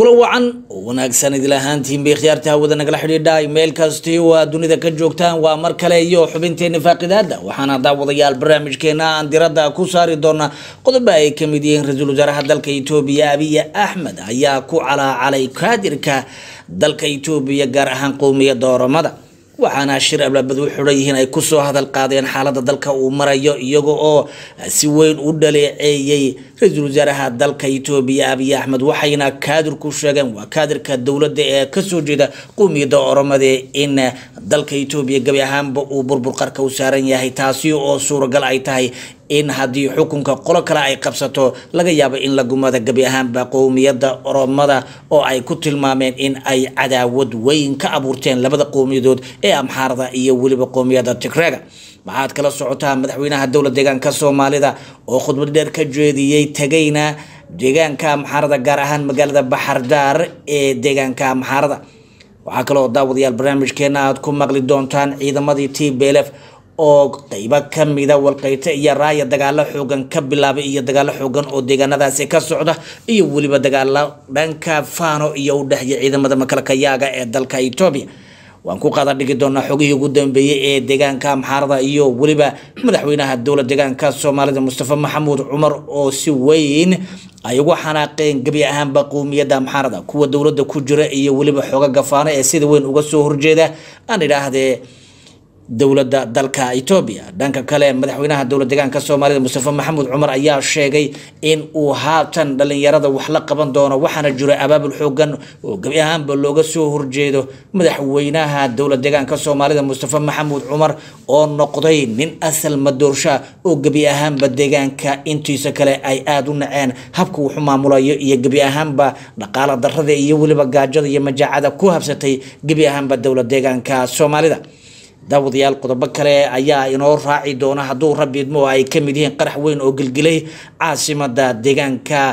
kula wacan wanaagsan idil ahaantiin bay khiyaarta wada nagala xidhiidha email kasti waa dunida ka joogtaan waa mar kale iyo xubinteena faaqidaada waxaana daawadayaal barnaamijkeena aan diradda ku saari doona qodob ay kamid yihiin ra'iisul wasaaraha dalka Itoobiya Abiy Ahmed ayaa ku calaalay kaadirka dalka Itoobiya gaar ahaan qowmiyadda Oromada waxaana shir ablabadu xurayeen ay ku soo hadal qaadeen xaaladda dalka uu marayo iyaga oo si weyn u dhaleeceeyay ra'iisul wasaaraha dalka Itoobiya Abiy Ahmed waxayna kaadir ku sheegeen waa kaadirka dawladda ee ka soo jeeda qowmiyadda Oromada in dalka Itoobiya gabi ahaanba uu burbur qarka u saaran yahay taasi oo suuragal ay tahay in hadii xukunka qolo kale ay qabsato laga yaabo in la gumada gabi ahaanba qowmiyadda Oromada oo ay ku tilmaameen in ay cadaawad weyn ka abuurteen labada qowmiyadood ee Amxaarada iyo waliba qowmiyadda Tigreega waxaad kala socotaa madaxweynaha dawladda deegaanka Soomaalida oo khudbad dheer ka jeediyay tagayna deegaanka Amxaarada gaar ahaan magaalada Baxardaar ee deegaanka Amxaarada waxa kale oo daawadayaal barnaamijkeena aad ku maqli doontaan ciidamadii TPLF oo qayb kamida walqeyta iyo raaya dagaalo xoogan ka bilaabay iyo dagaalo xoogan oo deegaanadaasi ka socda iyo waliba dagaalo dhanka Faano iyo u dhaxay ciidamada makalkayaaga ee dalka Itoobiya waan ku qaada dhigi doonaa xogihii ugu dambeeyay ee deegaanka Amxaarada iyo waliba madaxweynaha dawladda deegaanka Soomaalida Mustafa Maxamuud Cumar oo si weyn ay ugu xanaaqeen gabi ahaanba qowmiyadda Amxaarada kuwa dawladda ku jira iyo waliba xogaga Faano ee sida weyn uga soo horjeeda aan ilaahdee dawladda dalka Itoobiya dhanka kale madaxweynaha dawladda deegaanka Soomaalida Mustafa Maxamuud Cumar ayaa sheegay in uu haatan dhalinyarada wax la qaban doono waxaana jira abaabul xoogan oo gabi ahaanba looga soo horjeedo madaxweynaha dawladda deegaanka Soomaalida Mustafa Maxamuud Cumar oo noqday nin asal madoorsha oo gabi ahaanba deegaanka intiisa kale ay aad u naceen habka uu maamulayo iyo gabi ahaanba dhaqaale darrada iyo waliba gaajada iyo majaacada ku habsatay gabi ahaanba dawladda deegaanka Soomaalida daawadayaal qodobo kale ayaa inoo raaci doona haduu rabbiidmo ay kamid yihiin qarax weyn oo gilgilay caasimada deegaanka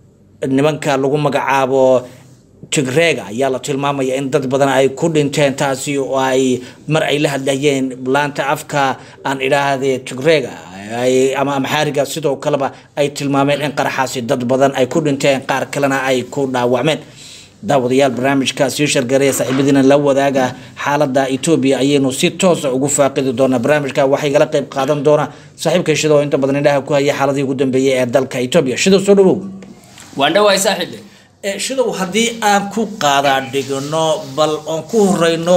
nimanka lagu magacaabo Tigreega ayaa la tilmaamaya in dad badan ay ku dhinteen taasi oo ay mar ay la hadlayeen laanta afka aan ilaahdee Tigreega ama Amxaariga sidoo kaleba ay tilmaameen in qaraxaasi dad badan ay ku dhinteen qaar kalena ay ku dhaawacmeen daawadayaal barnaamijkaasi shargareey saaxiibadiina la wadaaga xaaladda Itoobiya ayaynu si toos ah ugu faaqidi doonaa barnaamijka waxay kala qayb qaadan doona saaxiibka Shido inta badan indhaha ku haya xaaladii ugu dambeeyay ee dalka Itoobiya Shido soo dhawow waan dhawaay saaxiib Shido hadii aan ku qaada dhigno bal on ku horeyno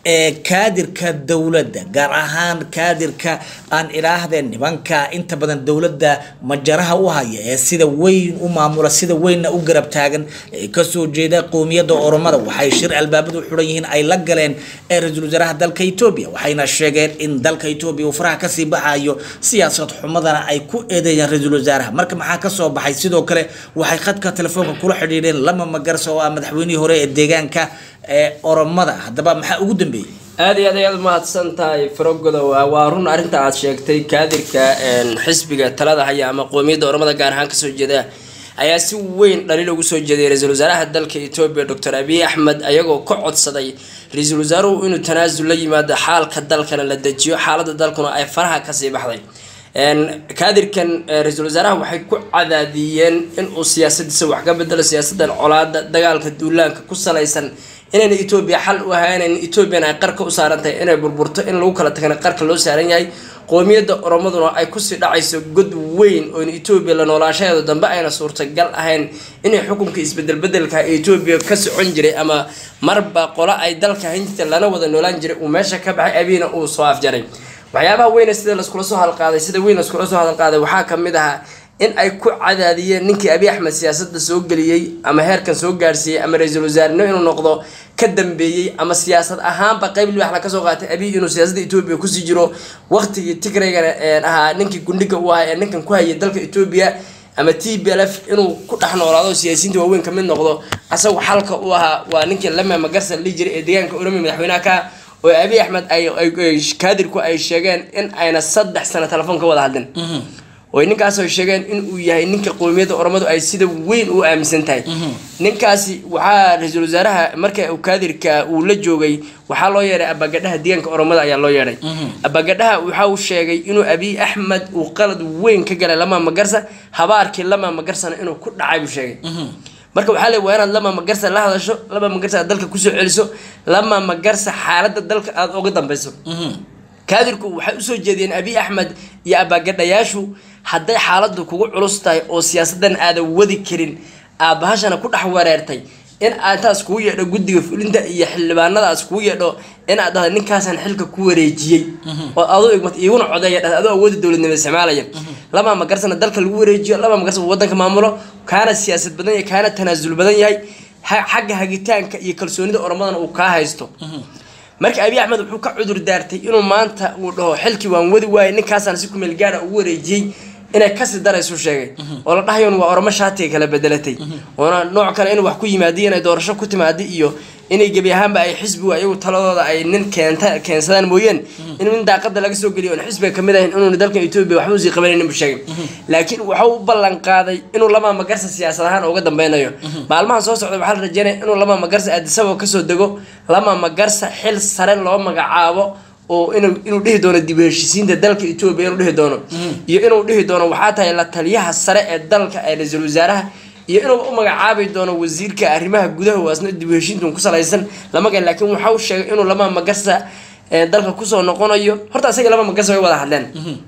kaadirka dawladda gaar ahaan kaadirka aan ilaahdeen nimanka inta badan dawladda majaraha u haya ee sida weyn u maamula sida weyn u garab taagan ka soo jeeda qowmiyadda Oromada waxay shir albaabadu xuran yihiin ay la galeen ra'iisul wasaaraha dalka Itoobiya waxayna sheegeen in dalka Itoobiya uu faraha ka sii baxayo siyaasad xumadana ay ku eedeeyaan ra'iisul wasaaraha marka maxaa ka soo baxay sidoo kale waxay khadka telefoonka kula xiriireen lama magarso oo madaxweynihii hore ee deegaanka Oromada hadaba maxaa ugu dambeeyay aad iyo aad mahadsan tahay Farogodo waa run arinta aad sheegtay kaadirka xisbiga talada haya ama qowmiyadda Oromada gaar ahaan ka soo jeeda ayaa si weyn dhaliil ugu soo jeeday ra'iisul wasaaraha dalka Itoobiya Dr. Abiy Ahmed ayagoo ka codsaday ra'iisul wasaaruhu inuu tanaasul la yimaado xaalka dalkana la dajiyo xaaladda dalkuna ay faraha ka sii baxday kaadirkan ra'iisul wasaaraha waxay ku cadaadiyeen in uu siyaasaddiisa wax ka bedelo siyaasadda colaadda dagaalka duulaanka ku salaysan inay Itoobiya xal u ahayn in Itoobiya ay qarka u saarantay inay burburto in lagu kala tagana qarka loo saaran yahay qowmiyadda Oromaduna ay ku sii dhacayso god weyn oo Itoobiya la noolaashadeeda dambe ayna suurtagal ahayn in xukunka isbeddelka Itoobiya ka socon jiray ama marba qola ay dalka hinta lana wada noolaan jiray oo meesha ka baxay Abiina uu soo afjaray waxyaabaha weyn sida la isku soo halqaaday waxaa kamid ah in ay ku cadaadiyeen ninkii Abiy Ahmed siyaasadda soo galiyay ama heerkan soo gaarsiiyay ama ra'iisul wasaarnimo inuu noqdo ka dambeeyay ama siyaasad ahaanba qayb wax la ka soo qaatay Abiy inuu siyaasadda Itoobiya ku sii jiro waqtigii Tigreega ahaa ninkii gundhiga u ahaa ninkan ku hayay dalka Itoobiya ama TPLF inuu ku dhaxnoolaado siyaasiyiinta waaweyn ka mid noqdo asagu xalka u ahaa waa ninkii lama magarsan li jiray ee deegaanka Oromia madaxweynaha ka oo Abiy Ahmed ay kaadirku ay sheegeen in ayna 3 sano telefoonka wada hadleen oo ninkaas oo sheegeen in uu yahay ninka qowmiyadda Oromadu ay sida weyn u aaminsan tahay ninkaasi waxa ra'iisul wasaaraha markay uu kaadirka uu la joogay waxa loo yeeray abagadhaha deegaanka Oromada ayaa loo yeeray abagadhaha waxa uu sheegay inuu Abiy Ahmed uu qalad weyn ka galay lama magarsa habaarkii lama magarsana inuu ku dhacay buu sheegay marka waxaa leeyahay waa inaad lama magarsa la hadasho lama magarsa aad dalka kusoo celiso lama magarsa xaaladda dalka aad uga dambayso kaadirku waxay usoo jeediyeen Abiy Ahmed iyo abaagadhayaashu hadday xaaladdu kugu culus tahay oo siyaasadan aada wadi karin aabahashana ku dhex wareertay in aad taas kugu yeedho guddiga fulinta iyo xildhibaanadaas kugu yeedho in aad dhahdo ninkaasan xilka ku wareejiyey oo adoo igmat iguna codeeya dhahdo adoo awoodi dowladnimada isticmaalaya lama magarsana dalka lagu wareejiyo lama magarsana waddanka maamulo kaana siyaasad badan yahay kaana tanaasul badan yahay xagga hagitaanka iyo kalsoonida oromadana uu ka haysto marka Abiy Ahmed wuxuu ka cudur daartay inuu maanta uu dhaho xilki waan wadi waayay ninkaasaan si ku meel gaar ah u wareejiyay inay ka sidarayso sheegay oo la dhahayo waa oroma shaatiga kala bedelatay oo nooc kale inuu wax ku yimaadii inay doorasho ku timaadii iyo inay gabi ahaanba ay xisbiga ayagu taladooda ay nin keensadaan mooyeen in daaqada laga soo geliyo in xisbiga kamid ah inuu dalka Itoobiya wax uu sii qabanaynin buu sheegay laakiin waxa uu ballan qaaday inuu lama magarsa siyaasad ahaan uga dambaynayo maalmahan soo socda waxa la rajaynayaa inuu lama magarsa Addis Ababa ka soo dago lama magarsa xil sare loo magacaabo oo inuu dhihi doono dib u heshiisiinta dalka Itoobiya inuu dhihi doono iyo inuu dhihi doono waxa tahay la taliyaha sare ee dalka ee ra'iisul wasaaraha iyo inuu u magacaabi doono wasiirka arrimaha gudaha waasna dib u heshiintu ku salaysan lama gal laakiin waxa uu sheegay inuu lama magarsa dalka ku soo noqonayo horta asaga lama magarsa way wada hadleen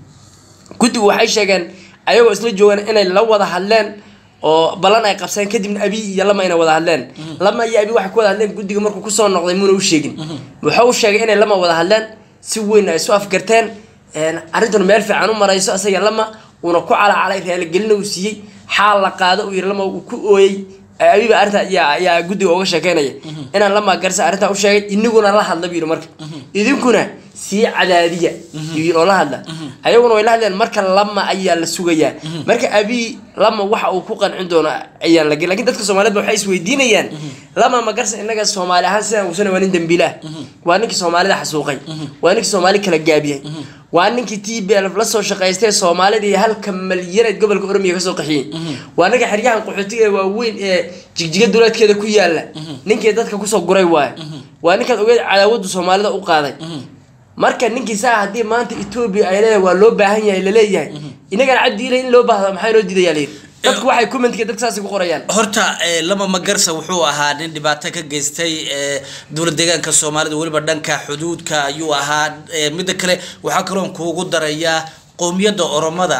guddigu waxay sheegeen ayagoo isla joogan inay la wada hadleen oo balan ay qabseen kadibna Abiy iyo lama inay wada hadleen lama iyo Abiy waxa ku wada hadleen guddiga markuu ku soo noqday muuna u sheegin waxa uu sheegay inay lama wada hadleen si weyn ay soo afgarteen arrintan meel fiican u marayso asaga lama una ku calacalay raali gelin uu siiyay xaal la qaado uu yiri lama uu ku ooyay Abiy ba arrinta yaa guddiga uga sheekeynaya inaan lama garsa arrinta u sheegay inaguna la hadla biiro marka idinkuna si cadaadiya iyo la hadla ayaguna way la hadleen marka lama ayaa la sugayaa marka Abiy lama waxa uu ku qancin doono ayaa laakiin dadka Soomaaliyeed waxay is weydiinayaan lama magarsa inaga Soomaali ahaan sidaan uu sanay dambiila waa ninkii Soomaalida xasuuqay waa ninkii Soomaali kala gaabiyay waa ninkii TPLF la soo shaqaystay Soomaalida halka malyan gobolka Oromiya ka soo qaxiyay waa ninkii xiriyahan qaxootiga waa weyn ee jigjiga dawladkeeda ku yaala ninkii dadka ku soo guray waa ninka ogeed cadaawada Soomaalida u qaaday marka ninkii saa hadii maanta Itoobiya ay leedahay waa loo baahan yahay la leeyahay inaga cabdiile in loo baahdo maxay loo diidayaa dadku waxay comment-ka dadka saasi ku qorayaan horta lama magarsa wuxuu ahaa nin dhibaato ka geystay dowlad deegaanka Soomaalida waliba dhanka xuduudka ayuu ahaa mid kale waxa kale oo kuugu daraya qoomiyadda Oromada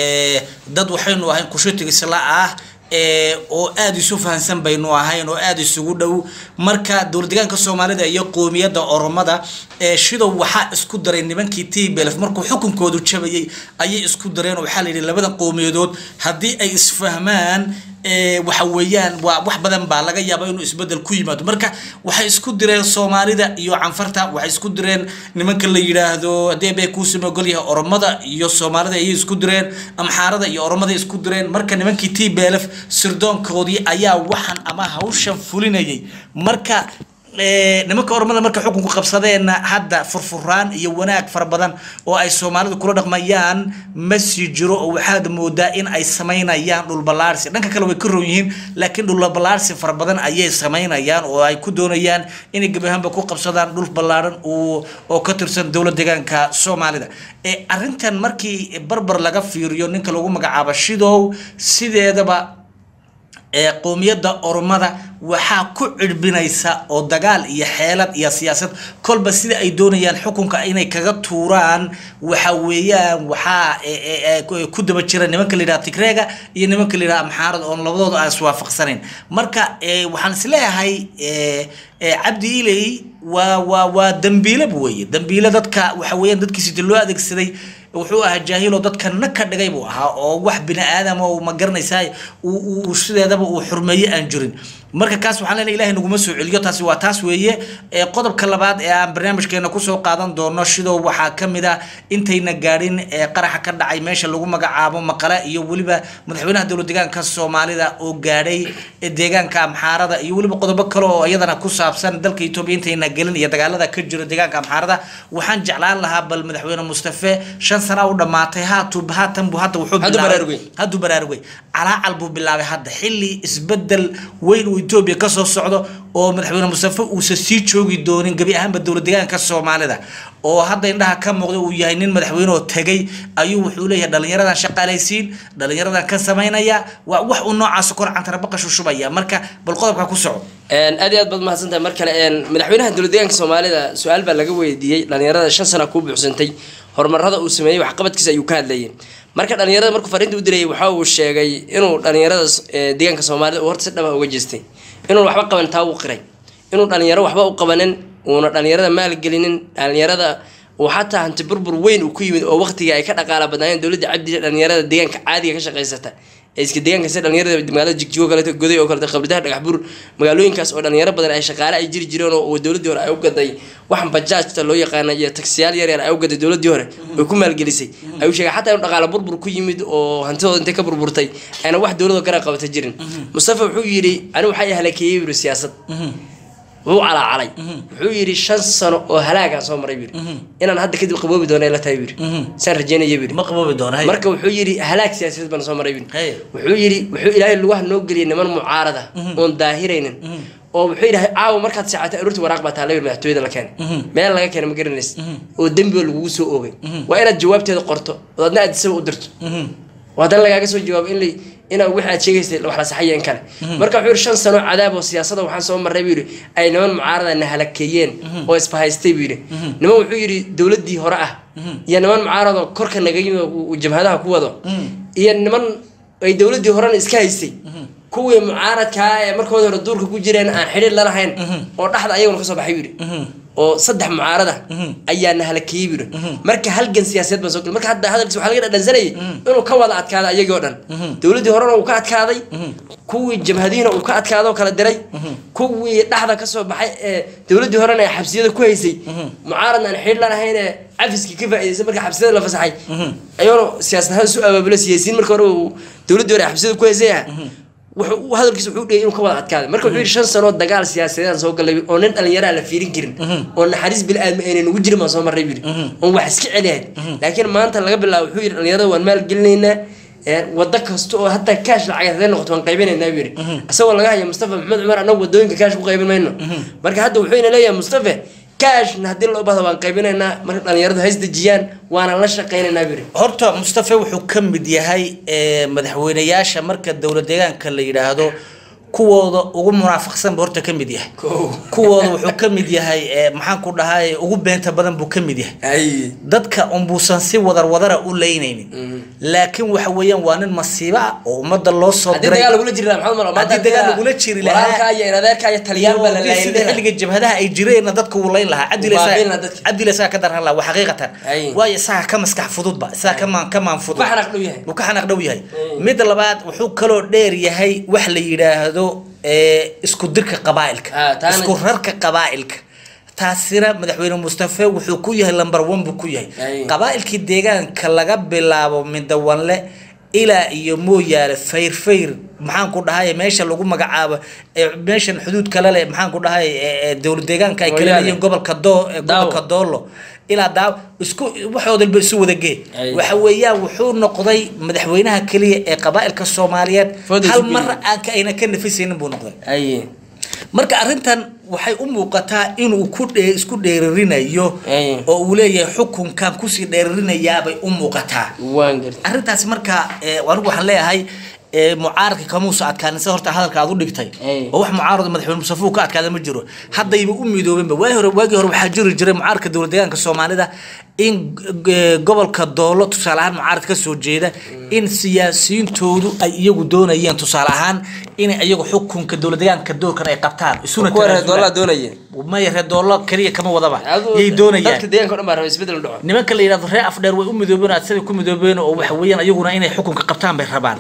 dad waxaynu ahayn kushatiga isla ah oo aad isu fahansan baynu ahayn oo aad isugu dhow marka dowlad deegaanka Soomaalida iyo qoomiyadda Oromada shido waxa isku daray nimankii TPLF markuu xukunkoodu jabayay ayay isku dareen waxa la yiri labada qowmiyadood hadii ay isfahmaan waxa weeyaan wax badan baa laga yaabaa inuu isbedel ku yimaado marka waxay isku direen Soomaalida iyo Canfarta waxay isku direen nimanka la yiraahdo adeebay ku soo golyaha Oromada iyo Soomaalida ay isku direen Amxaarada iyo Oromada isku direen marka nimankii TPLF sirdoonkoodii ayaa waxan ama hawshan fulinayay marka nimanka Oromada marka xukunku qabsadeen hadda furfuraan iyo wanaag far badan oo ay Soomaalida kula dhaqmayaan ma sii jiro oo waxaad moodaa in ay sameynayaan dhul balaarsi dhanka kale way ka roon yihiin laakiin dhul balaarsi far badan ayay sameynayaan oo ay ku doonayaan in gabahanba ku qabsadaan dhul balaaran oo ka tirsan dowlad deegaanka Soomaalida arrintan markii barbar laga fiiriyo ninka lagu magacaabo Shidow sideedaba qoomiyadda Oromada waxa ku cirbinaysa oo dagaal iyo xeelad iyo siyaasad kolba sida ay doonayaan xukunka inay kaga tuuraan waxa weeyaan waxa ku daba jira nimanka la yiraahdo Tigreega iyo nimanka la yiraahdo Amxaarada oo labadooda ay iswaafaqsaneen marka waxaan isleeyahay Cabdi Ilay waa dambiile weeye dambiile dadka waxa weeyaan dadkiisa loo adeegsaday wuxuu ahaa jaahilo dadka naka dhigay buu ahaa oo wax bini aadam oo ma garanaysaa uu sideedaba uu xurmeeyay aan jirin marka kaas waxaan leenahay Ilaahay nagu ma soo celiyo taasi waa taas weeye qodobka labaad ee aan barnaamijkeena ku soo qaadan doono Shidow waxa kamida intayna gaarin qaraxa ka dhacay meesha lagu magacaabo Maqala iyo waliba madaxweynaha dowlad deegaanka Soomaalida oo gaaray deegaanka Amxaarada iyo waliba qodobo kale oo iyadana ku saabsan dalka Itoobiya intayna galin iyo dagaalada ka jira deegaanka Amxaarada waxaan jeclaan lahaa bal madaxweyne Mustafa 5 سنة ودماتي هاتو وحب هادو براروي على قلبه بالله هذا حلي اسبدل وين وإثيوبيا كسر الصعدة أو مدحونا مصطفى وسسيت شو يدورين قبل أهم بالدولة ديان كسر معنا oo hadda indhaha ka muuqdo uu yahay nin madaxweyne oo tagay ayuu wuxuu leeyahay dhalinyarada shaqaalaysiin dhalinyarada ka sameynaya wax uu noocaas kor cantara baqasho shubaya marka bal qodobka ku soco aad iyo aad bad mahadsantahay mar kale madaxweynaha dowladda deegaanka Soomaalida su'aal baa laga weydiiyay dhalinyarada 5 sano ku buuxsantay horumarada uu sameeyay wax qabadkiisa ayuu ka hadlayay marka dhalinyarada markuu fariinta u diray waxa uu sheegay inuu dhalinyarada deegaanka Soomaalida horta si dhaba uga jeestay inuu waxba qaban taa uu qiray inuu dhalinyaro waxba u qabanin una dhalinyarada maal gelinin dhalinyarada oo xataa hanti burbur weyn uu ku yimid oo waqtiga ay ka dhaqaala badnaayeen dawladda cabdi dhalinyarada deegaanka caadiga ka shaqeysata ee iska deegaanka sida dhalinyarada magaalada Jigjigo kale goday oo kale qabridaha dhagax bur magaalooyinkaas oo dhalinyaro badan ay shaqaale ay jiri jireen oo dawladda hore ay u gaday waxan bajaajta loo yaqaan iyo taksiyaal yar yar ay u gaday dawladda hore oo ku maal gelisay ay u sheegay xataa in dhaqaala burbur ku yimid oo hantidooda inta ka burburtay ayna wax dawladda gaar qabata jirin Mustafa wuxuu yiri anigu waxay halakeeyay siyaasad هو علي وحو يري 5 سنه oo halaaga soo maray yiri inaan hadda kadib qaboobi doono la taayir san rajeena yiri ma qaboobi doono marka wuxuu yiri halaag siyaasadeed baan soo maray wuxuu yiri wuxuu ilaahay lugaha noo galiyay niman mucaarada oo daahiraynin oo wuxuu yiri aaw markaad saacada urti waraaq baa taaleey madaxtooyada la keenay meel laga keenay ma garanaysid oo dambi lagu soo oogay waa inaad jawaabteeda qorto oo aadna aad soo u dirto wadan lagaaga soo jawaab in ina waxa sheegaysay wax la saxayeen kale marka wuxuu 5 sano cadaab oo siyaasada waxaan soo maray buu ay niman mucaarada halakeeyeen oo isbahaystay buu niman wuxuu yiri dawladii hore ah iyo niman mucaarada korka naga yimid oo jabhadaha ku wado iyo niman ay dawladii hore iska haysay kuwii mucaaradka ee markooda hore duurka ku jireen aan xiriir la lahayn oo dhaxda ayaguna ka soo baxay buu oo saddex mucaarada ayaana halakeeyay buu marka halgan siyaasadeed baan soo galay marka hadda hadalkiisa waxa laga dhansanayay inuu ka wada adkaado ayagoo dhan dawladii horena uu ka adkaaday kuwii jabhadiina uu ka adkaado kala diray kuwii dhaxda ka soo baxay ee dawladii horena ay xabsiyada ku haysay mucaaradna aan xiriir la lahayn عفسك كيف إذا مركب حبسة ولا فسحي أيوة سياسة هذا سؤال بلا سياسيين مركب دولة ولا حبسة كويسة وهذا الكيس وحول إنه كمان أتكلم مركب حول 5 سنوات دجال سياسيين سوق اللي ونن اللي يرى على فيرين كرين ونحرز بالأمن وجري ما صار مرة يبري وحسك عليه لكن ما أنت اللي قبل حول اللي يرى والمال قلنا ودك حتى كاش العيادين نقطة قايبين النبيري أسوأ لقاه يا مصطفى محمد عمر أنا ودوين كاش وقايبين منه مركب حد وحين لا يا مصطفى كاش نهدي له بعض وانقايبيننا marka dhalinyarada hays dajiyaan waana la shaqeynaa biri horta Mustafa wuxuu kamid yahay madaxweynayaasha marka dawladda deegaanka la yiraahdo kuwooda ugu munaafaqsan horta kamid yahay kuwooda wuxuu kamid yahay maxaan ku dhahay ugu beenta badan buu kamid yahay dadka umbuusan si wadar u leeynaynin laakiin waxa weeyaan waa nin masiiba oo umada loo soo diray dagaal lagu jiri maxamed mar hadii dagaal lagu jiri lahaa walaalka iyo inadeerka iyo taliyaan baa la leeyahay xilliga jabhadaha ay jireen dadka uu leyn lahaa cadileysa ka daran la waxa xaqiiqatan way isaga ka maskax fudud ba isaga kama fudud waxa xanaq dhow yahay mid labaad wuxuu kaloo dheer yahay wax la yiraahdo isku dirka qabaa'ilka isku rarka qabaa'ilka taasina madaxweyne Mustafa wuxuu ku yahay number 1 buu ku yahay qabaa'ilkii deegaanka laga bilaabo Midwanle ila iyo Mooyaale Fayr maxaan ku dhahay meesha lagu magacaabo meeshan xuduud kale leh maxaan ku dhahay dawladda deegaanka ay kala leeyihiin gobolka Doolo ila daaw isku waxooda isu wadagay waxa weeyaan wuxuu noqday madaxweynaha kaliya ee qabaa'ilka Soomaaliyeed hal mar aan ka ayna ka nafisaynin buu noqday marka arintan waxay u muuqataa inuu isku dheerarinayo oo uu leeyahay xukunkan ku sii dheerarinayaa bay u muuqataa arintaas marka waxaan leeyahay mucaaradka kamuusa adkaanaysa horta hadalka aad u dhigtay oo wax mucaarad madaxweyne Mustafa ka adkaada ma jiro haddayba u midoobeen waagi hore waxa jiri jiray mucaaradka dawladda deegaanka Soomaalida in gobolka Doolo tusaale ahaan mucaarad ka soo jeeda in siyaasiyiintoodu ay iyagu doonayeen tusaale ahaan in iyagu xukunka dawladda deegaanka doorkan ay qabtaan isuna Doolo doonayeen ma yahay Doolo kaliya kama wadaba yey doonayeen dadka deegaanka dhan baa isbedel dhaco nimanka la yiraahdo reer afdheer way u midoobeen aad ku midoobeen oo waxa weeyaan iyaguna inay xukunka qabtaan bay rabaan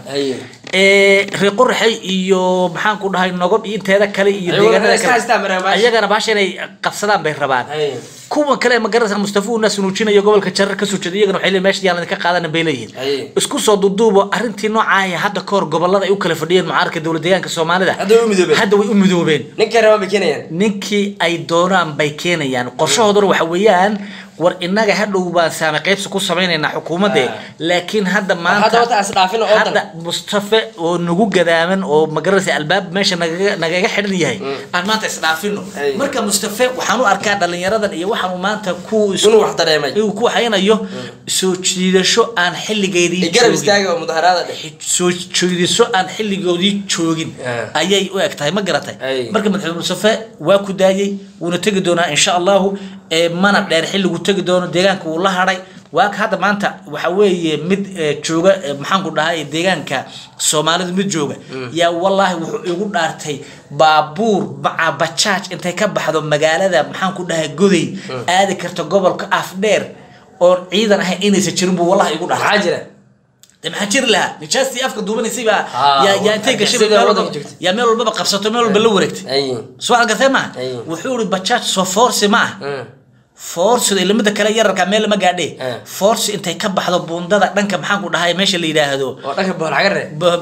reeqorxay iyo maxaan ku dhahay nogob inteeda kale iyo deegaanada kale ayagana baasha inay qabsadaan bay rabaan kuwa kale ma garanaysan Mustafa uu naas nuujinayo gobolka Jarar ka soo jeeday iyagana waxay leeyihiin meesha yaalan ka qaadan bay leeyihiin isku soo duuduubo arintii noocaay hadda koor gobolada ay u kala fadhiyeen mucaaradka dawladda deegaanka Soomaalida hadda way u midoobeen ninkii raba bay keenayaan ninkii ay doonaan bay keenayaan qorshahooduna waxa weeyaan war inaga hadhow baan saame qaybsi ku sameynayna xukuumadda laakiin hadda maanta hadda wata asdaafin oo hadda Mustafa oo nagu gadaaman oo magarasay albaab meesha nagaga xidhan yahay aan maanta isdhaafino marka Mustafa waxaan u arkaa dhalinyaradan iyo waxaan maanta ku inuu wax dareemay ku haynayo soo jiidasho aan xilligeedii garab istaaga oo mudaharada soo jiidasho aan xilligoodii joogin ayay u egtahay ma garatay marka madaxweyne Mustafa waa ku daayay wuna tagi doonaa insha Allah mana dheer xilligu tagi doono deegaanka uu la haray waa ka hadda maanta waxa weeye mid jooga maxaan ku dhahay deegaanka Soomaalidu mid jooga yaa wallahi wuxuu igu dhaartay baabuur bajaaj intay ka baxdo magaalada maxaan ku dhahay goday aadi karto gobolka Afdheer oo ciidan ah inaysan jirin buu wallahi igu dhaartay jira maxaa jir laha nijaastii afka duubanaysiba yaa intay gashay yaa meel walba qabsato meel walba la wareegtay su'aal gartay ma wuxuu bajaaj soo force ma force ilmada kale yararka meel ma gaadhay force intay ka baxdo buundada dhanka maxaan ku dhahay meesha la yiraahdo oo dhanka boolxagare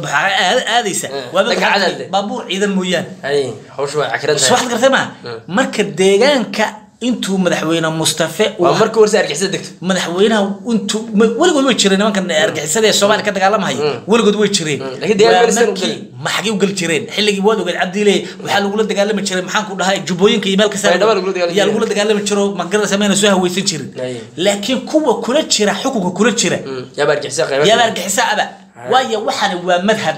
aadaysa waa baabuur ciidan mooyaan hawshu waa akran su'aal gartay ma marka deegaanka intuu madaxweyne Mustafa waa markii warsi argixisada degto madaxweynaha intuu waligood way jireen nimankan argixisada ee Soomaaliya ka dagaalamay waligood way jireen laakiin deegaanka ma xaqi u gal jireen xilligii waad ogaad Cabdiile waxa lagu la dagaalami jiray maxaan ku dhahay jubooyinka iyo meelka saar yaa lagu la dagaalami jiro ma garan sameeyna soo hawaysan jirin laakiin kuwa kula jira xukunka kula jira yaa argixisada waayo waxaan waa madhab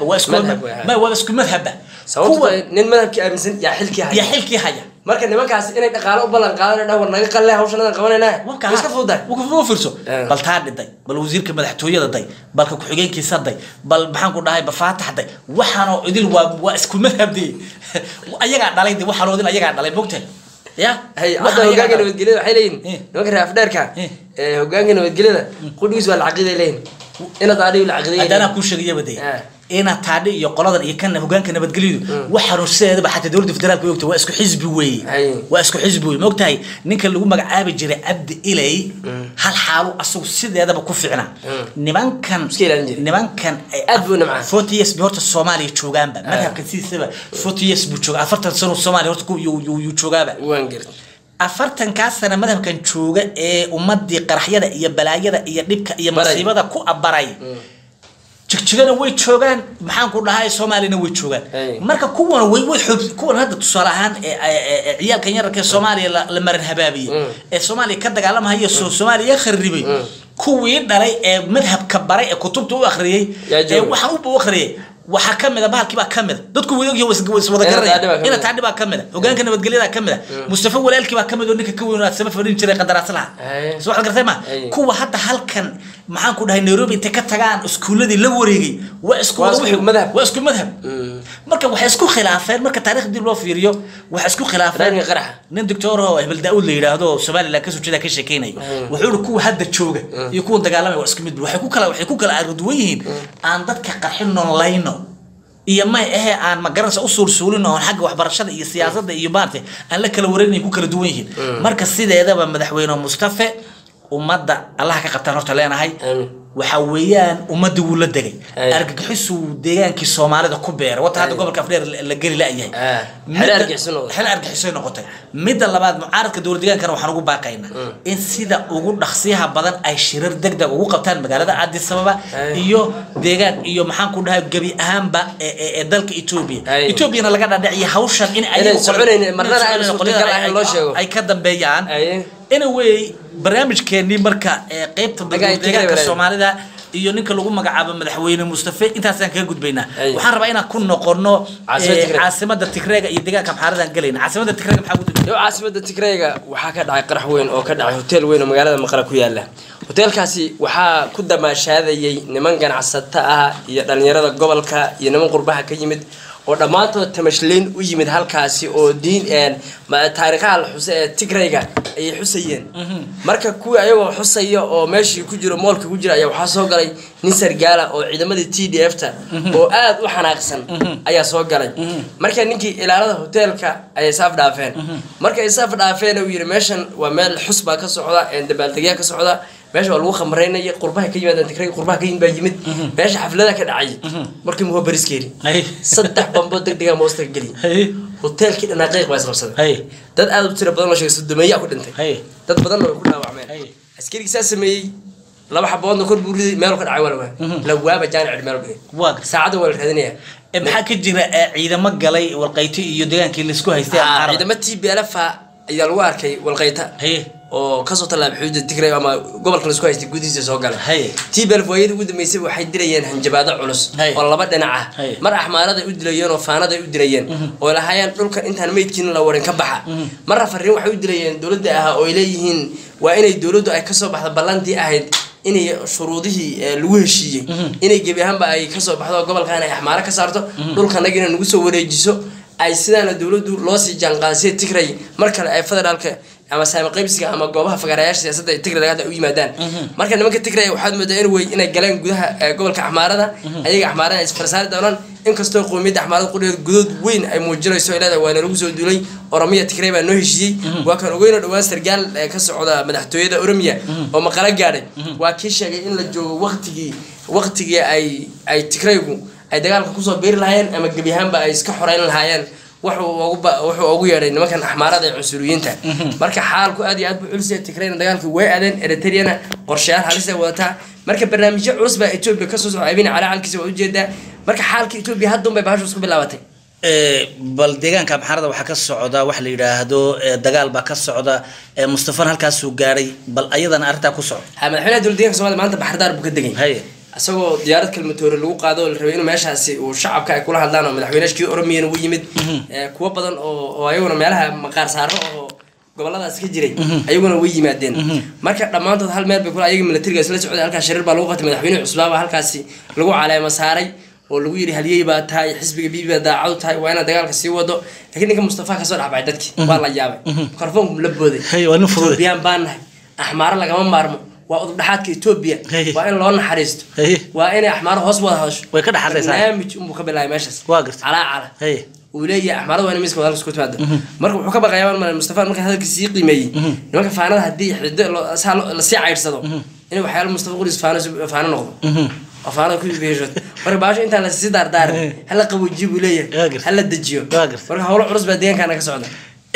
waa isku madhab sababtoo nin madhabki aaminsan yaa xilkii haya marka nimankaas inay dhaqaale u balan qaadaan dhawr naga qalay hawshanada qabanayna iska fuuday wuxuu fiirso bal taa dhiday bal wasiirka madaxtooyada day balka ku xigeenkiisa day bal maxaan ku dhahay bafaatax day waxaan oo idil waa isku madhabdi ayaga dhalay waxaan oo idil ayaga dhalay moogtay ya hadda hoggaanka nabadgelyada waxay leeyihiin nimanka reer Afdheerka hoggaanka nabadgelyada qudhiis waa lacag leeyihiin ina taadhiyo lacag hadana ku sheegay baday ina taadhi iyo qoladan iyo kan hoggaanka nabadgelyadu waxa ruuseedaba xataa dawladda federaalka ay ogtay waa isku xisbi weey moogtahay ninka lagu magacaabi jiray Abdi Ilay hal xaalu asagu sideedaba ku fiicna nimankan aad buu nimca 40 years horta Soomaaliya joogaanba madhabka siisaba 40 years buu joogaa 40 sano Soomaaliya horta ku yu joogaaba waan gartay afartan ka sana madhabkan jooga ee ummadii qaraxyada iyo balaayada iyo dhibka iyo masiibada ku abaray jigjigana way joogan maxaan ku dhahay Soomaalina way joogan marka kuwan way xub kuwan hadda tusaale ahaan ciyaalkan yararka Soomaaliya la marin habaabiye ee Soomaaliya ka dagaalamaya Soomaaliya kharibay kuwii dhalay ee madhabka baray ee kutubta u akhriyay ee waxa uu akhriyay waxa kamida bahalkii baa kamida dadku way ogyahay wada garay ina taadhi baa kamida hoggaanka nabadgelyada kamida Mustafa walaalkii baa kamid oo ninka ka weyn oo sabab fadhin jiray qadaraasalaha soo waxa gartay ma kuwa hadda halkan maxaan ku dhahay Nairobi inta ka tagaan iskuuladii la wareegay waa isku madhab marka waxa isku khilaafeen marka taariikhdii loo fiiriyo waxa isku khilaafeen nin doctor oo Hebel Daawud la yiraahdo Soomaaliland ka soo jeeda ka sheekeynay wuxuu kuwa hadda jooga iyo kuwa dagaalamay waa isku mid waxay ku kala arduwayeen aan dadka qarxin online iyo ma aha aan ma garanaysa u suursuulino xagga waxbarashada iyo siyaasadda iyo baarta aan la kala wareegnay ku kala duwan yihiin marka sideedaba madaxweyne Mustafa ummadda Allah ka qabtaan horta leenahay waxa weeyaan ummadda uu la dagay argagixisu deegaankii Soomaalida ku beer wata hadda gobolka Afdheer la gali laayahay hal argagixiso noqotay mid labaad mucaaradka dowladda deegaanka waxaan ugu baaqaynaa in sida ugu dhaqsiyaha badan ay shirar degdeg ugu qabtaan magaalada Addis Ababa iyo deegaan iyo maxaan ku dhahay gabi ahaanba ee dalka Ethiopia laga dhadhiciyo hawshan in ay soconayeen marnada ay suurtagal ah loo sheego ay ka dambeeyaan anyway barnaamijkeeni marka qaybta deegaanka Soomaalida iyo ninka lagu magacaabo madaxweyne Mustafa intaas aan ka gudbaynaa waxaan rabaa inaan ku noqono caasimada Tigreega iyo deegaanka Maxaradan galayna caasimada Tigreega maxaa gudbay caasimada Tigreega waxa ka dhacay qarax weyn oo ka dhacay hotel weyn oo magaalada Maqla ku yaala hotelkaasi waxa ku damaashaadayay niman ganacsato ah iyo dhalinyarada gobolka iyo niman qurbaha ka yimid oo dhamaantood tamashleen u yimid halkaasi oo diin taariikhaha xusay Tigreega ay xusayeen marka kuwa ayagoo xusaya oo meeshii ku jiro moolka ku jira ayaa waxa soo galay nin sargaala oo ciidamada TDF-ta oo aad u xanaaqsan ayaa soo galay marka ninkii ilaalada hotelka ay saaf dhaafeen marka ay saaf dhaafeen uu yiri meeshan waa meel xusba ka socda ee dabaaldegya ka socda meesha lagu khamreynay qurbaha ka yimaadaan Tigreega qurbaha ka yimid meesha xaflada ka dhacay markii uu bariskeeri saddex bambo degdeg ah moosta gali hotelkii dhanaaqeeq baa isqabsaday dad aad u tiro badan oo sheegay sudumeeya ku dhintay dad badan oo ku dhaawacmeen askariga saamay laba xaboodna kor buuridi meel ka dhacay wala la waaba jaanic meel bari saacada wala raadinaya maxaa ka jira ciidamo galay walqayti iyo deegaankii la isku haystay ciidamo TPLF ayaa lagu arkay walqayta oo ka soo talaab xuduud Tigray ama gobolka la isku haystay gudihiisa soo galay TPLF way ugu dambeysay waxay dilayeen hanjabaado culus oo laba dhinac ah mar axmaarada u dilayeen oo faanada u dilayeen oo lahaayeen dhulka intaan meydkiin la warin ka baxa mar fariin waxay u dilayeen dawladda ah oo ay leeyihiin waa inay dawladdu ay ka soo baxdo ballantii ahayd inay shuruudihii lagu heshiiyay inay gebi ahaanba ay ka soo baxdo gobolkan ay axmaara ka saarto dhulkana inay nagu soo wareejiso ay sidana dawladdu loo sii janqaasay Tigray markale ay federaalka ama saami qaybsiga ama goobaha fagarayaasha siyaasadda ay Tigray laga u yimaadaan marka nimanka Tigray waxaad moodaa inay galeen gudaha gobolka axmaarada ayaga axmaarada is farsaari doonaan inkastoo qoomiyadda axmaarada qudheed gudood weyn ay muujinayso ilaa waana lagu soo duulay Oromiya Tigray baa noo heshiiyay waa kan ogeyna dhawaan sargaal ka socda madaxtooyada Oromiya oo maqala gaaray waa kii sheegay in la joogo waqtigii ay Tigraygu ay dagaalka ku soo beeri lahaayeen ama gabi ahaanba ay iska xoreyn lahaayeen wuxuu ugu yeeray nimankan axmaarada ee cunsuriyiinta marka xaalku aad iyo aad buu culus yahay Tigrayna dagaalku way aadeen Eritreana qorshayaal halis ah wadataa marka barnaamijyo culus baa Ethiopia ka soo socodayna calaalkiisa waa u jeedaa marka xaalka Ethiopia hadda bay bahashu isku bilaabatay bal deegaanka axmaarada waxa ka socda wax la yiraahdo dagaal ba ka socda Mustafa halkaas uu gaaray bal ayadana arinta ku socdo madaxweynaha dawladda Soomaaliya maanta baxardaar buu ka degay asagoo diyaarad kalmatoore lagu qaado la rabay inuu meeshaasi uu shacabka ay kula hadlaan oo madaxweynaha Oromiya uu yimid kuwa badan oo ayaguna meelaha maqaar saaro oo goboladaas ka jiray ayaguna way yimaadeen marka dhamaantood hal meel bay kula ayaga militariga isla socday halka shariir baa lagu qatay madaxweynaha cusbaaba halkaasi lagu caleema saaray oo lagu yiri haliyay baa tahay xisbiga BB daacad tahay waa in dagaalka sii wado laakiin ninka Mustafa ka soo dhaxbay dadkii waa la yaabay karfoon la booday waa fudud biyaan baanahay axmaar lagama maarmo waa udhaxaadka Ethiopia waa in loo naxariisto waa in axmaar hoos wada hadasho way ka dhaxaraysaa barnaamij ka bilaay meeshaas waa gartay cala وليه أحمر وأنا مسك وهذا سكوت هذا مركب حكبة غيابا من المصطفى مركب هذا كسيق قيمي لما كفانا هدي حد سهل لسيع عيرصدو إنه بحال المصطفى يقول فانا نقض فانا كل بيجت مركب باش أنت على السيدار دار هلا قبوا تجيبوا ليه هلا تجيو مركب هقول عرس بعدين كان كسعودة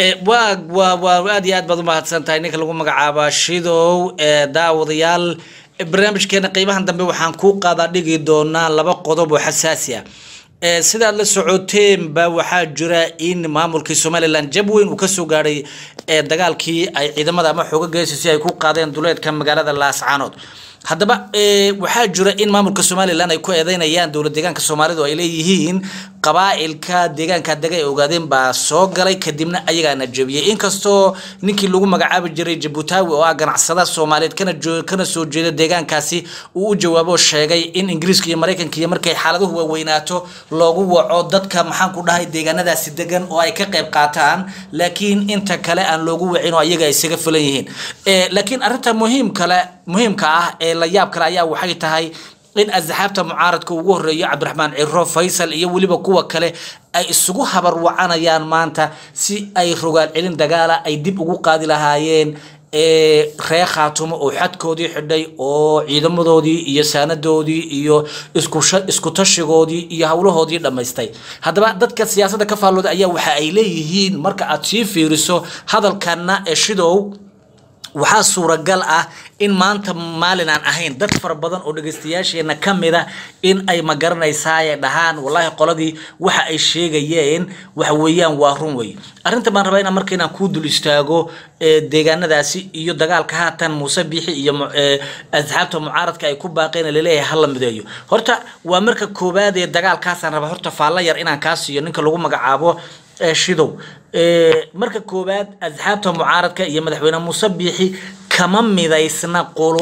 وأدي بدو ما هتسنتهاي نك لقوم مقعبة شيدو داوديال برنامج كنا قيمة هندم وحن كوقا ضدقي دونا لبق قضب وحساسية سيدا لسعودين با waxaa jira in maamulka Soomaaliland jabweyn uu ka soo gaaray dagaalkii ay ciidamada ama xoogga geesisay ay ku qaadeen duleedka magaalada Laascaanood haddaba waxaa jira in maamulka Soomaaliland ay ku eedeynayaan dawladda deegaanka Soomaalidu ay leeyihiin qabaa'ilka deegaanka dagay ogaadeen baa soo galay kadibna ayagana jabiyay inkastoo ninkii lagu magacaabo jiray Jabuutaawi oo ganacsada Soomaaliyeed kana soo jeeda deegaankaasi uu u jawaabo sheegay in Ingiriiska iyo Mareykanka iyo markay xaaladuhu weynaato loogu waco dadka maxaan ku dhahay deegaanadaasi degan oo ay ka qayb qaataan laakiin inta kale aan loogu wacin oo ayaga isaga filan yihiin laakiin arinta muhiimka ah ee la yaab kale ayaa waxay tahay in asxaabta mucaaradka ugu horeeyo Cabdiraxmaan Ciro Faysal iyo waliba kuwa kale ay isugu habar wacanayaan maanta si ay rogaal celin dagaala ay dib ugu qaadi lahaayeen reer Khaatumo oo xadkoodii xidhay oo ciidamadoodii iyo saanadoodii iyo isku tashigoodii iyo hawlahoodii dhameystay haddaba dadka siyaasadda ka faalooda ayaa waxa ay leeyihiin marka aad sii fiiriso hadalkana ee shidow waxaa suuragal ah in maanta maalin aan ahayn dad fara badan oo dhageystayaasheena kamid ah in ay ma garanaysaa dhahaan wallahi qoladii waxa ay sheegayeen waxa weeyaan waa run way arinta baan rabaa inaan markii aan ku dul istaago deegaanadaasi iyo dagaalka haatan Muuse Biixi iyo asxaabta mucaaradka ay ku baaqeen leeyahay hal mideeyo horta waa marka koobaad ee dagaalkaas aan rabaa horta faalla yar inaan ka siiyo ninka lagu magacaabo shidow marka koobaad asxaabta mucaaradka iyo madaxweyne Muuse Biixi kama midaysna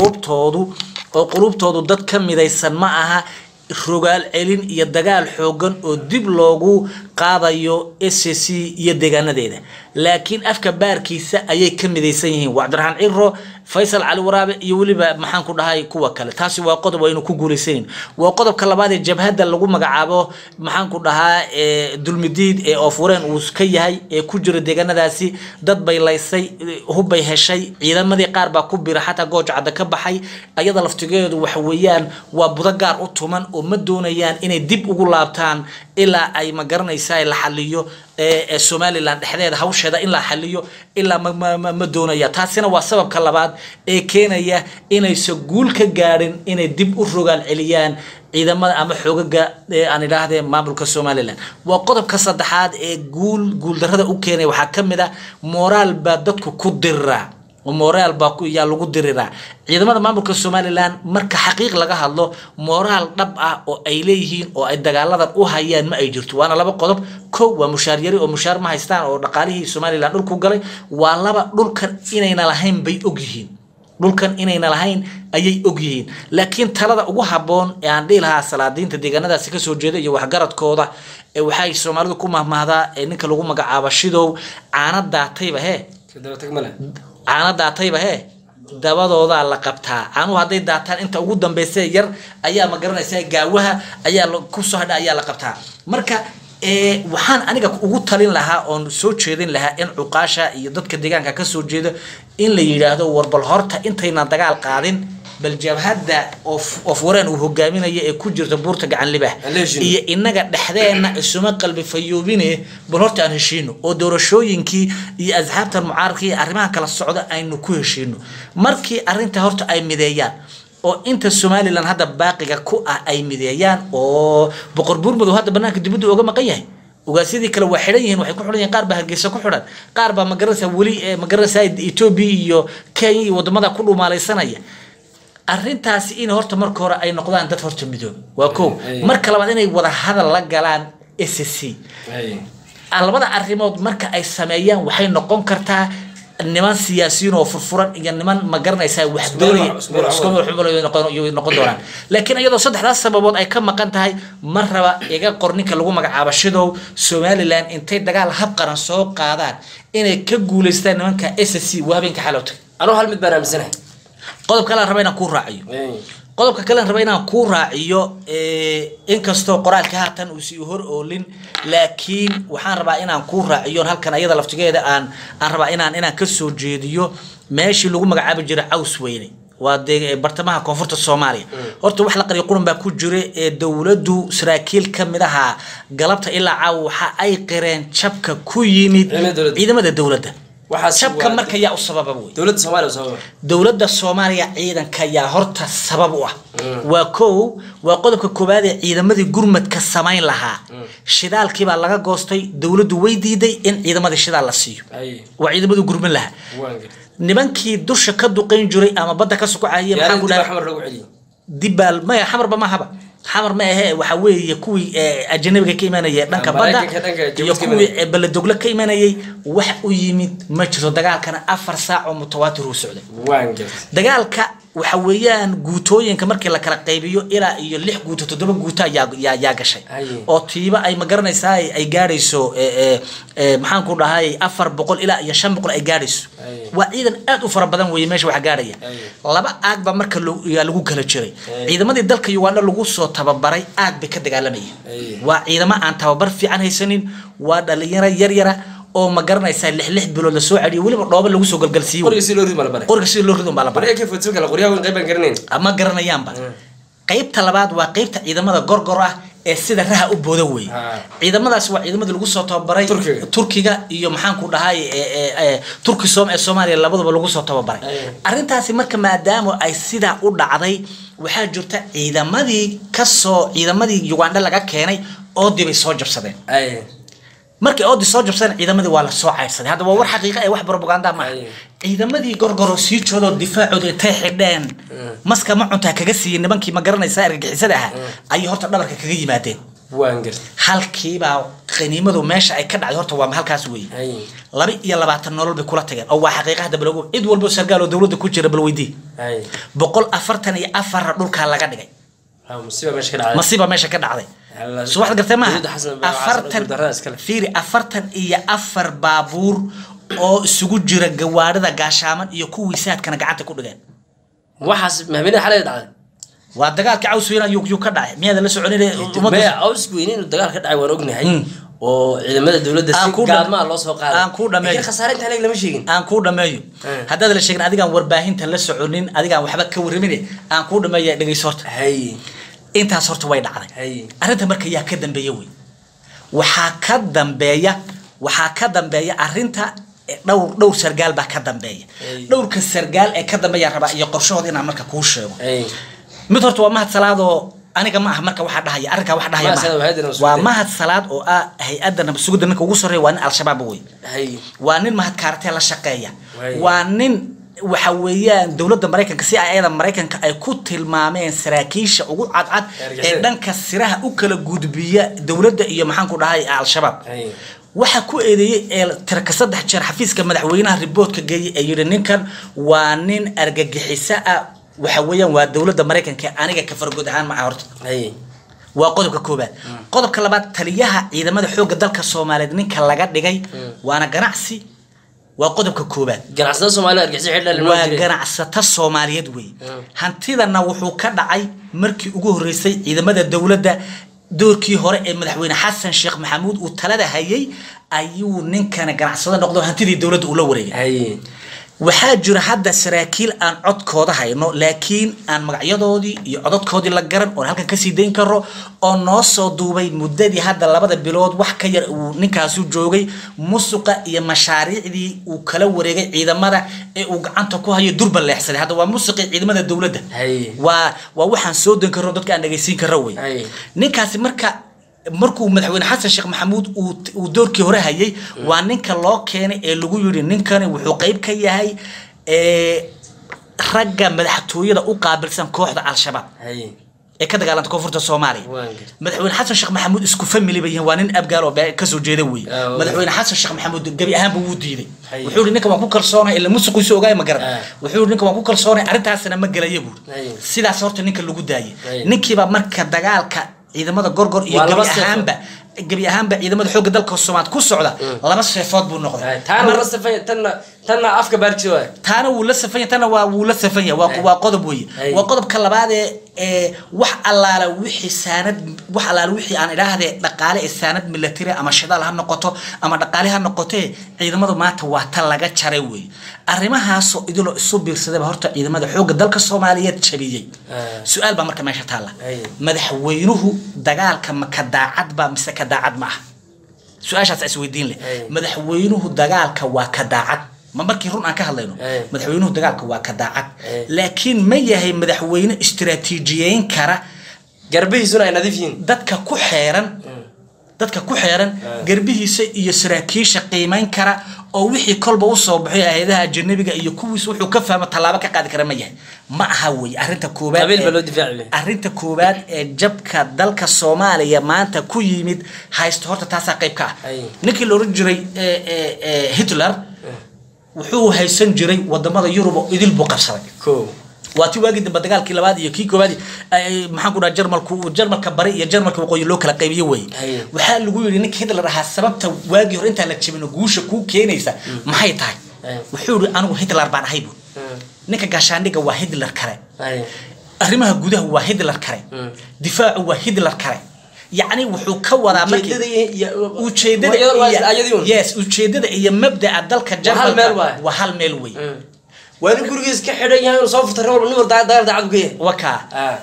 qulubtoodu dad ka midaysan ma aha rogaal celin iyo dagaal xoogan oo dib loogu qaadayo SSC iyo deegaanadeeda laakiin afka baarkiisa ayay ka midaysan yihiin Cabdiraxmaan Ciro Faysal Cali Waraabe iyo waliba maxaan ku dhahay kuwa kale taasi waa qodob aynu ku guuleysan waa qodobka labaad ee jabhada lagu magacaabo maxaan ku dhahaa dulmidiid ee ofureen uu ka yahay ee ku jira deegaanadaasi dad bay laysay hubbay heshay ciidamadii qaar baa ku bira xataa goojacada ka baxay ayada laftigeedu waxa weeyaan waa buda gaar u tuman oo ma doonayaan inay dib ugu laabtaan ilaa ay ma garanaysaa la xaliyo Somaliland dhexdeeda hawsheeda in la xaliyo ilaa ma doonaya taasina waa sababka labaad ee keenaya inay guul ka gaarin inay dib u rogaal celiyaan ciidamada ama xoogaga aan ilaahdeen maamulka Somaliland waa qodobka saddexaad ee guul darrada u keenay waxa kamid ah moral ba dadku ku diraa moral ba ku yaa lagu diriraa ciidamada maamulka Somaliland marka xaqiiq laga hadlo moral dhab ah oo ay leeyihiin oo ay dagaaladan u hayaan ma ay jirto waana laba qodob koow waa mushaar yari oo mushaar ma haystaan oo dhaqaalihii Somaliland dhulku galay waa laba dhulkan inayna lahayn bay ogyihiin dhulkan inayna lahayn ayay ogyihiin laakiin talada ugu haboon ee aan dhilaha salaadiinta deegaanadaasi ka soo jeeda iyo waxgaradkooda ee waxay Soomaalidu ku mahmahdaa ninka lagu magacaabo Shidow caanada tayba caanada tayba dabadooda la qabtaa aanu haday daataan inta ugu dambeysay yar ayaa ma garanaysaa gaawaha ayaa ku soo hadha ayaa la qabtaa marka waxaan aniga ugu talin lahaa oo soo jeedin lahaa in cuqaasha iyo dadka deegaanka ka soo jeeda in la yiraahdo warbal horta intayna dagaal qaadin bal jabhada of wareen uu hogaaminayo ee ku jirta buurta gacan libax iyo inaga dhaxdeena isuma qalbi fayoobine bal horta aan heshiino oo doorashooyinkii iyo asxaabta mucaaradka arrimaha kala socda aynu ku heshiino markii arinta horta ay mideeyaan oo inta Somaliland hadda baaqiga ku ah ay mideeyaan oo boqor buurmadu hadda banaanka dibadda uga maqan yahay ugaasidi kala waa xiran yihiin waxay ku xiran yihiin qaar ba Hargeysa ku xiran qaar ba magarasa wali magarasa Ethiopia iyo Kenya iyo wadamada ku dhumaalaysanaya arrintaasi in horta marka hore ay noqdaan dad horta midoob waa koow marka labaad inay wada hadal la galaan SSC labada arrimood marka ay sameeyaan waxay noqon kartaa niman siyaasiyiin oo furfuran iyo niman ma garanaysaa wax doonay noqon doonaan laakiin iyadoo saddexdaas sababood ay ka maqan tahay mar raba iga qorninka lagu magacaabo Shidow Somaliland intay dagaal hab qaran soo qaadaan inay ka guuleystaan nimanka SSC waabinka xalowta anoo hal mid baan aaminsanahay qodobka kale rabayna ku raaciyo qodobka kale rabayna ku raaciyo in kasto qoraalka haatan uu si hor oolin laakiin waxaan rabaa inaan ku raaciyo halkan ayada laftigeeda aan rabaa inaan ka soo jeediyo meeshii lagu magacaabo jiray Caws Weyne waa bartamaha koonfurta Soomaaliya horta wax la qariyo quran baa ku jira dawladdu saraakiil kamid ah galabta ilaa caaw waxa ay qireen jabka ku yimid ciidamada dawladda shabka marka yaa u sababa way dawladda Soomaaliya ciidanka yaa horta sabab u ah waa koow waa qodobka koobaad ee ciidamadii gurmadka sameyn lahaa shidaalkii baa laga goostay dawladdu way diiday in ciidamadii shidaal la siiyo waa ciidamadu gurman lahaa nimankii dusha ka duqeyn jiray ama badda ka sukucayay maxaa ku dhahay dibal ma xamarba ma haba xamar ma aha waxa weeye kuwii ajnabiga ka imanayay dhanka badda iyo kuwii baladogla ka imanayay wax u yimid ma jiro dagaalkana 4 saac oo mutawaatir u socday dagaalka waxa weeyaan guutooyinka markii la kala qaybiyo ilaa iyo 6 guuto 7 guuto yaa gashay oo tiiba ay ma garanaysaa ay gaarayso maxaan ku dhahay 400 ilaa iyo 500 ay gaarayso waa ciidan aad u fara badan weeye meesha wax gaaraya laba aag ba marka lagu kala jiray ciidamadii dalka Uganda lagu soo tababaray aad bay ka dagaalamayeen waa ciidamo aan tababar fiican haysanin waa dhalinyaro yar oo ma garanaysaa 6 bilood la soo celiyo waliba dhooba lagu soo galgalsiyo qoriga si loo rido malabar ay ka fudud kala qoryaha weyn qayban garaneen ama garanayaanba qaybta labaad waa qaybta ciidamada gorgor ah ee sida raha u booda way ciidamadaas waa ciidamada lagu soo tababaray Turkiga iyo maxaan ku dhahay Turkisom ee Soomaaliya labaduba lagu soo tababaray arintaasi marka maadaama ay sida u dhacday waxa jirta ciidamadii Uganda laga keenay oo dib soo jabsadeen markii oo soo jabsan ciidamadii waa la soo cayrsaday hada waa war xaqiiqo ah wax propaganda ma ciidamadii gorgoro sii joodo difaacooda intay xidheen maska ma cunta kaga siiyeen nimankii ma garanaysaa argagixisada ah ay horta dhabarka kaga yimaadeen halkiiba qaniimadu meesha ay ka dhacday horta waa halkaas weey 22 nolol bay kula tageen oo waa xaqiiqada baloogo cid walba sargaal oo dawladda ku jira bal weydii 144 dhulka laga dhigay masiiba meesha ka dhacday سو واحد قلت ما أفرتن إيا أفر بابور أو سجود جرا جواردا قاشامن يكون وسات كنا قعدت كل جان وحسب ما بين حالة دعاء والدجال كعوس وين يكدع مين هذا اللي سعوني ما عوس وينين الدجال كدع ورقني هاي وإذا ماذا الدولة دسيك قاد ما الله سوق قاد أنكود مايو خسارة عليك لما شيء أنكود مايو هذا اللي شيء أديك عن ورباهين تلا سعونين أديك عن وحبك كورميني أنكود مايو دقي صورت أنت صرت وايد على أنت مركي يا كذا بيوي waxaa ka dambeeya arinta dhowr sargaal baa ka dambeeya dhowrka sargaal ee ka dambeeya raba iyo qorshahooda inaan marka kuu sheego mid horta waa mahad salaad oo aniga ma ah marka waxa dhahaya arrinka waxa dhahaya waa mahad salaad oo ah hay'adda nabad sugidda ninka ugu sareeya waa nin al-shabaab way waa nin mahad kaartay la shaqeeya waa nin waxa weeyaan dawladda Mareykanka si ayada Mareykanka ay ku tilmaameen saraakiisha ugu cadcad ee dhanka siraha u kala gudbiya dawladda iyo maxaan ku dhahay al-shabaab waxa ku eedeeyay tirka 3 jeer xafiiska madaxweynaha riboodka geeyay ay yiri ninkan waa nin argagixisa ah waxa weeyaan waa dawladda Mareykanka aniga ka fargood ahaan ma horta waa qodobka koobaad qodobka labaad taliyaha ciidamada xoogga dalka Soomaaliyeed ninka laga dhigay waana ganacsi waa qodobka koobaad ganacsatada Soomaaliyeed argagixisa xidhan waa ganacsatada Soomaaliyeed way hantidana wuxuu ka dhacay markii ugu horeysay ciidamada dawladda doorkii hore ee madaxweyne Xasan Sheekh Maxamuud uu talada hayay ayuu ninkan ganacsada noqdo hantidii dawladda uu la wareegay waxaa jira hadda saraakiil aan codkooda hayno laakiin aan magacyadoodii iyo codadkoodii la garan oo halka ka sii deyn karo oo noo soo duubay muddadii hadda 2 bilood wax ka yar uu ninkaasi joogay musuqa iyo mashaariicdii uu kala wareegay ciidamada ee uu gacanta ku hayo durba leexsaday hadda waa musuqi ciidamada dawladda waa waxaan soo deyn karo dadka aan dhageysiin karo way ninkaasi markuu madaxweyne Xasan Sheekh Maxamuud uu doorkii hore hayay waa ninka loo keenay ee lagu yiri ninkan wuxuu qayb ka yahay ragga madaxtooyada u qaabilsan kooxda al-shabaab ee ka dagaalanta koonfurta Soomaaliya madaxweyne Xasan Sheekh Maxamuud isku family bayeen waa nin abgaal oo ka soo jeeda way madaxweyne Xasan Sheekh Maxamuud gabi ahaan buu diiday wuxuu yiri ninka waan ku kalsoonay ila musuqiisu ogaay ma garan wuxuu yiri ninka waan ku kalsoonay arintaasna ma galayo buu sidaas horta ninka lagu daayay ninkiiba marka dagaalka ciidamada gorgor iyo gabi ahaanba ciidamada xoogga dalka Soomaaliya ku socda laba seefood buu noqday tan afka baarjiyo taana wuu la safay taana wuu la safay waa qodob weey waa qodobka labaad ee wax allaala wixii aan idhaahdee dhaqaale saanad military ama shidaal ha noqoto ama dhaqaale ha noqotee ciidamada maanta waa tan laga jaray weey arrimahaas oo idilo isu biirsaday horta ciidamada xoogga dalka Soomaaliyeed jabiyay su'aal ba marka meesha taala madaxweynuhu dagaalka ma ka daacad ba mise ka daacad ma su'aashaas is weydiin leh madaxweynuhu dagaalka waa ka daacad ma markii run aan ka hadlayno madaxweynuhu dagaalka waa ka daacad laakiin ma yahay madaxweyne istiraatiijiyeyn kara garbihiisuna ay nadiifin dadka ku xeeran garbihiisa iyo saraakiisha qiimeyn kara oo wixii kolba u soo baxay hay'adaha ajnabiga iyo kuwiis wuxuu ka fahmo talaabo ka qaadi kara ma yahay ma aha way arinta koobaad ee jabka dalka Soomaaliya maanta ku yimid haysto horta taasa qayb ka ninkii la oran jiray Hitler wuxuu haysan jiray wadamada Yurub oo idil buu qabsaday waati waagii dib dagaalkii labaad iyo kii koobaad maxaan ku dhahay Jarmalka bari iyo Jarmalka waqooyi loo kala qaybiyay way waxa lagu yiri ninka Hitler ahaa sababta waagii hore inta la jabino guusha ku keenaysa maxay tahay wuxuu yiri anigu Hitler baan ahay buu ninka gaashaandhiga waa Hitler kare arrimaha gudaha waa Hitler kare difaacu waa Hitler kare يعني وحو كودا markii ujeedada iyo mabda'a dalka Jarmalka waa hal meel way وأنا كورجيس كحدا يعني صوف ترى نور دار عدوية وكا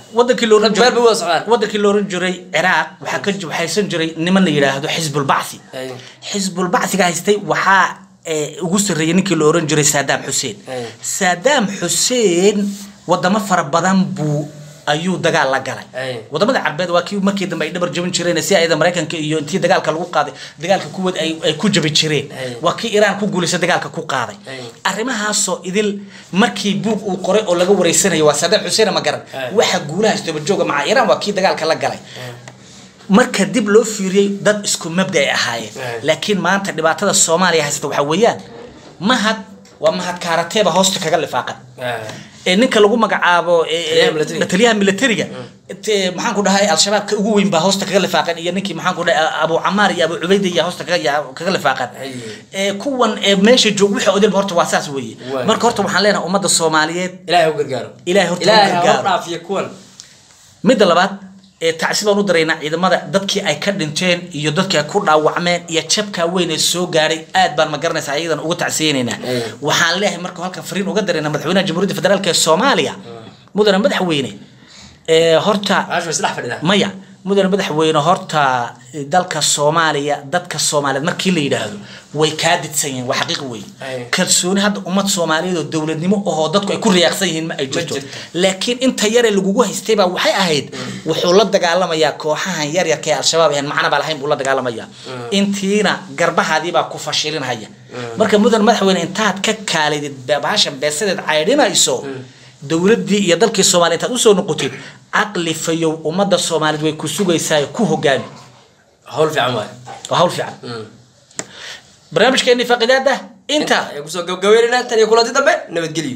ودك اللورن جري عراق وحكج وحيسن جري نمن يراهدو حزب البعثي حزب البعثي قاعد وحا وقصر رينك اللورن جري سادام حسين ودما فربضان بو ayuu dagaal la galay wadamada Carbeed waa kii markii dambe ay dhabar jabin jireen si ay Mareykanka iyo intii dagaalka lagu qaaday dagaalka kuwad ay ku jabi jireen waa kii Iran ku guuleysay dagaalka ku qaaday arrimahaas oo idil markii buug uu qoray oo laga wareysanayo waa Saddam Hussein ma garan waxa guulaha isdaba jooga ma Iran waa kii dagaalka la galay marka dib loo fiiriyay dad isku mabda ay ahaayeen laakiin maanta dhibaatada Soomaaliya haysta waxa weeyaan mahad kaarateeba hoosta kaga lifaaqan ninka lagu magacaabo taliyaha militariga maxaan ku dhahay al-shabaab ka ugu weyn ba hoosta kaga lifaaqan iyo ninkii maxaan ku dhahay Abu Amar iyo Abu Ubayda iyo hoosta kaga lifaaqan kuwan meesha joog waxa odil horta waa saas weeye marka horta waxaan leenahay ummadda Soomaaliyeed Ilaahay horta dhaafiyo kuwan mid labaad tacsibaan u dareynaa ciidamada dadkii ay ka dhinteen iyo dadkii ay ku dhaawacmeen iyo jabka weyn ee soo gaaray aad baan ma garanaysaa ayadan uga tacsiyeynaa waxaan leeyahay marka halka fariin uga dareynaa madaxweynaha jamhuuriyadda federaalka ee Soomaaliya mudane madaxweyne horta maya mudane madaxweyne horta dalka Soomaaliya dadka Soomaaliyeed markii la yiraahdo way ka didsan yihiin wax xaqiiq weey kalsooni hadda ummad Soomaaliyeed oo dawladnimo oo dadku ay ku riyaaqsan yihiin ma ay jirto laakiin inta yar ee lagu haystay baa waxay ahayd wuxuu la dagaalamayaa kooxahan yar yar ee al-shabaab ee macna baa lahayn buu la dagaalamayaa intiina garbahaadii baa ku fashilinaya marka mudane madaxweyne intaad ka kaalidid baashan beesadeed caydinayso dawladii iyo dalkii Soomaaliyeed aad u soo noqotid aqli fayow umada Soomaaliyeed way ku sugaysaa ku hogaan hawl fiican hawl fiican barnaamijkeeni faqidaada inta ay ku soo gabagabeynaa tan iyo kulanti dambe nabadgelyo